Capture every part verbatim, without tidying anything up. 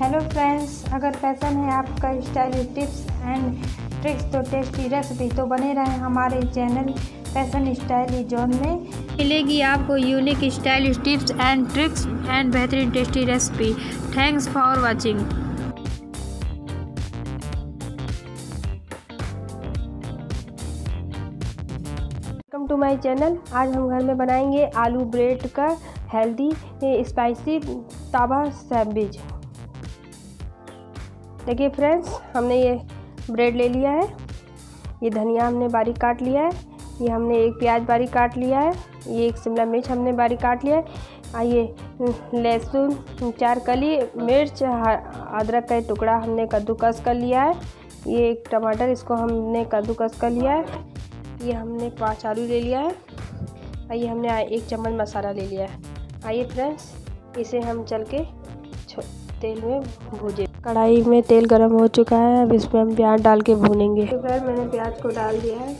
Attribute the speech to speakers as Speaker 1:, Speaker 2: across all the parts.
Speaker 1: Hello friends, अगर पसंद है आपका स्टाइलिश टिप्स एंड ट्रिक्स तो टेस्टी रेसिपी तो बने रहें हमारे चैनल फैशन स्टाइलिश जोन में। मिलेगी आपको unique stylish tips and tricks and बेहतरीन tasty recipe. Thanks for watching. Welcome to my channel. आज हम घर में बनाएंगे आलू ब्रेड का हेल्दी स्पाइसी तावा सैंडविच। देखिए फ्रेंड्स, हमने ये ब्रेड ले लिया है, ये धनिया हमने बारीक काट लिया है, ये हमने एक प्याज बारीक काट लिया है, ये एक शिमला मिर्च हमने बारीक काट लिया है, आइए लहसुन चार कली, मिर्च, अदरक का टुकड़ा हमने कद्दूकस कर लिया है, ये एक टमाटर इसको हमने कद्दूकस कर लिया है, ये हमने पाँच आलू ले लिया है, आइए हमने एक चम्मच मसाला ले लिया है। आइए फ्रेंड्स, इसे हम चल के तेल में भूजे। कढ़ाई में तेल गरम हो चुका है, अब इसमें हम प्याज डाल के भूनेंगे। तो फ्रेंड्स, मैंने प्याज को डाल दिया है।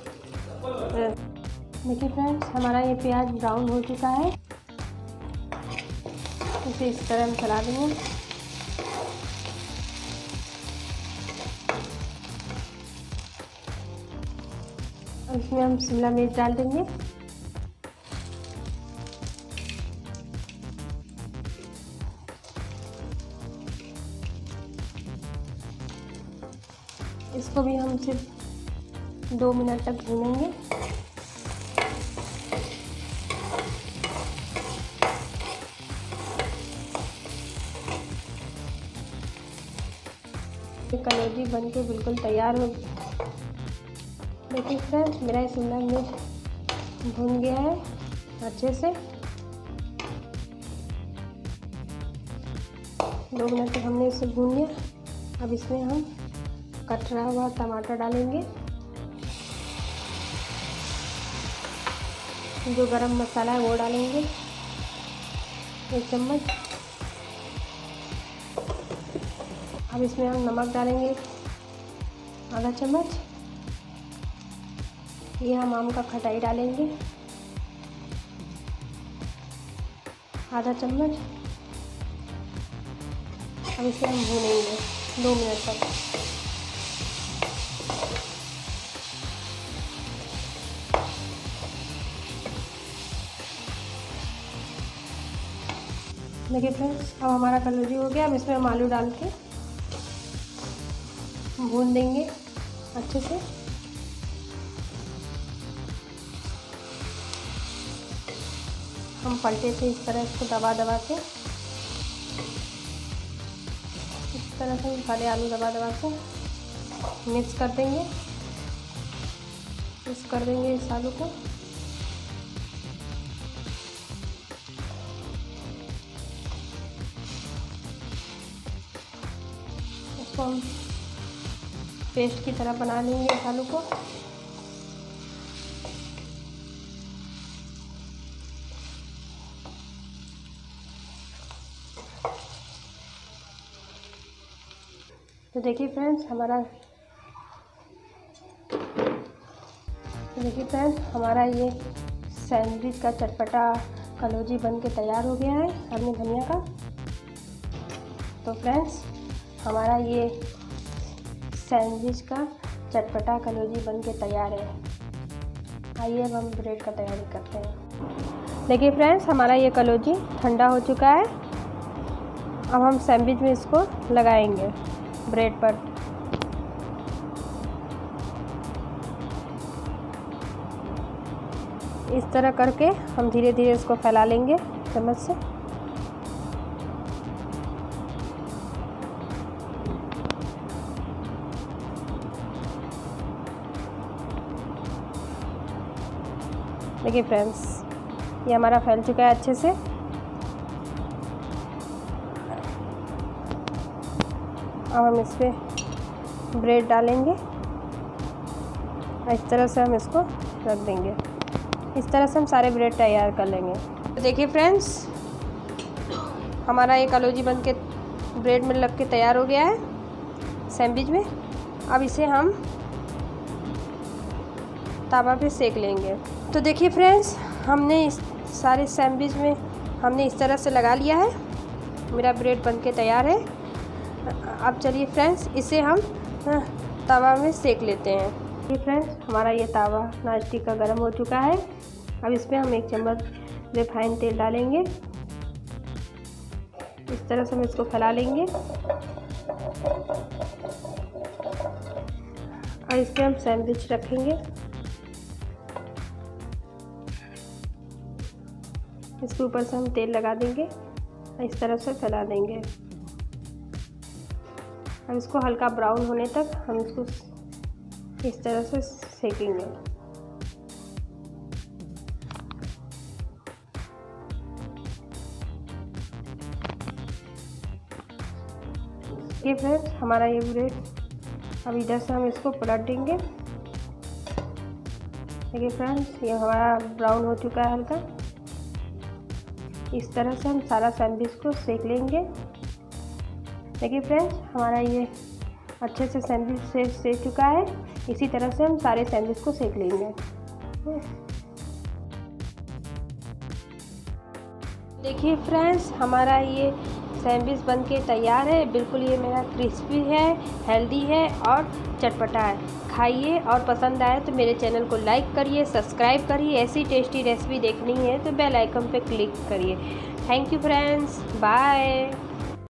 Speaker 1: देखिए फ्रेंड्स, हमारा ये प्याज ब्राउन हो चुका है, इसे इस तरह हम चला देंगे। इसमें हम शिमला मिर्च डाल देंगे, इसको भी हम सिर्फ दो मिनट तक भूनेंगे। कलौजी बन के बिल्कुल तैयार हो। देखिए फ्रेंड्स, मेरा शिमला मिर्च भून गया है अच्छे से। दो मिनट तक हमने इसे भून लिया। अब इसमें हम कटा हुआ टमाटर डालेंगे, जो गरम मसाला है वो डालेंगे एक चम्मच। अब इसमें हम नमक डालेंगे आधा चम्मच, ये हम आम का खटाई डालेंगे आधा चम्मच। अब इसे हम भूनेंगे दो मिनट तक। देखिए फ्रेंड्स, अब हमारा कलौजी हो गया। अब इसमें हम आलू डाल के भून देंगे अच्छे से। हम पलटे से इस तरह इसको दबा दबा के इस तरह से सारे आलू दबा दबा के मिक्स कर देंगे मिक्स कर देंगे इस आलू को। इसको हम पेस्ट की तरह बना लेंगे इस आलू को। तो देखिए फ्रेंड्स, हमारा तो देखिए फ्रेंड्स हमारा ये सैंडविच का चटपटा कलौजी बन के तैयार हो गया है अपने धनिया का। तो फ्रेंड्स, हमारा ये सैंडविच का चटपटा कलौजी बन के तैयार है। आइए अब हम ब्रेड का तैयारी करते हैं। देखिए फ्रेंड्स, हमारा ये कलौजी ठंडा हो चुका है। अब हम सैंडविच में इसको लगाएंगे ब्रेड पर। इस तरह करके हम धीरे धीरे इसको फैला लेंगे चम्मच से। देखिए फ्रेंड्स, ये हमारा फैल चुका है अच्छे से। अब हम इस पर ब्रेड डालेंगे, इस तरह से हम इसको रख देंगे। इस तरह से हम सारे ब्रेड तैयार कर लेंगे। तो देखिए फ्रेंड्स, हमारा ये कलौजी बन के ब्रेड में लग के तैयार हो गया है सैंडविच में। अब इसे हम तवा पे सेक लेंगे। तो देखिए फ्रेंड्स, हमने इस सारे सैंडविच में हमने इस तरह से लगा लिया है। मेरा ब्रेड बन के तैयार है। अब चलिए फ्रेंड्स, इसे हम तवा में सेक लेते हैं। ये फ्रेंड्स, हमारा ये तावा नॉनस्टिक का गर्म हो चुका है। अब इसमें हम एक चम्मच रिफाइंड तेल डालेंगे। इस तरह से हम इसको फैला लेंगे और इसमें हम सैंडविच रखेंगे। इसके ऊपर से हम तेल लगा देंगे और इस तरह से फैला देंगे। हम इसको हल्का ब्राउन होने तक हम इसको इस तरह से सेकेंगे। ये फ्रेंड्स, हमारा ये ब्रेड अब इधर से हम इसको पलट देंगे। देखिए फ्रेंड्स, ये हमारा ब्राउन हो चुका है हल्का। इस तरह से हम सारा सैंडविच को सेक लेंगे। देखिए फ्रेंड्स, हमारा ये अच्छे से सैंडविच से सेक चुका है। इसी तरह से हम सारे सैंडविच को सेक लेंगे। देखिए फ्रेंड्स, हमारा ये सैंडविच बनके तैयार है। बिल्कुल ये मेरा क्रिस्पी है, हेल्दी है और चटपटा है। खाइए और पसंद आए तो मेरे चैनल को लाइक करिए, सब्सक्राइब करिए। ऐसी टेस्टी रेसिपी देखनी है तो बेल आइकन पे क्लिक करिए। Thank you friends, bye.